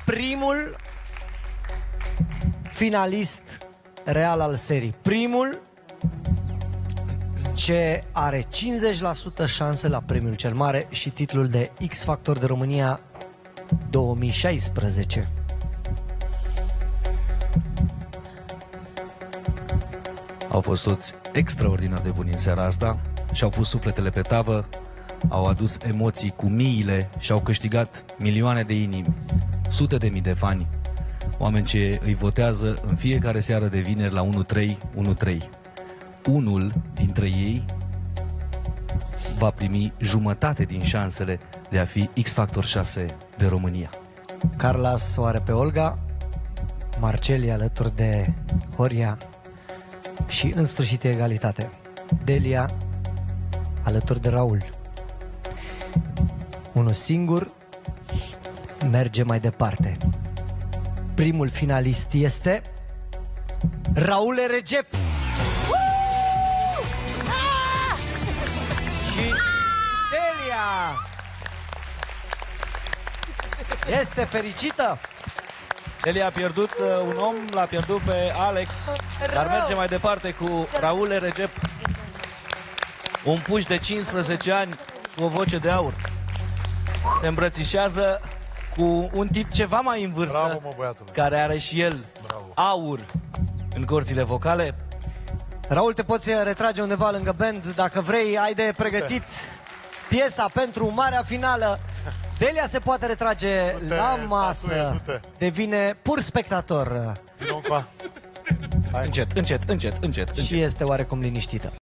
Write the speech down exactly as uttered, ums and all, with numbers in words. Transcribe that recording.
primul finalist real al serii. Primul ce are cincizeci la sută șanse la premiul cel mare și titlul de X Factor de România două mii șaisprezece. Au fost toți extraordinar de buni în seara asta și-au pus sufletele pe tavă, au adus emoții cu miile și au câștigat milioane de inimi, sute de mii de fani, oameni ce îi votează în fiecare seară de vineri la unu trei unu trei. Unul dintre ei va primi jumătate din șansele de a fi X Factor șase de România. Carlos o are pe Olga, Marceli alături de Horia și în sfârșit egalitate. Delia alături de Raul. Unul singur merge mai departe. Primul finalist este Raul Recep. Și Delia este fericită. Delia a pierdut un om, l-a pierdut pe Alex, dar merge mai departe cu Raul Recep, un puș de cincisprezece ani cu o voce de aur. Se îmbrățișează cu un tip ceva mai în vârstă. Bravo, mă, băiatule. Care are și el Bravo. aur în corțile vocale. Raul, te poți retrage undeva lângă band dacă vrei, ai de pregătit piesa pentru marea finală. Delia se poate retrage du-te, la masă, statuie, devine pur spectator încet, încet, încet, încet, încet. și este oarecum liniștită.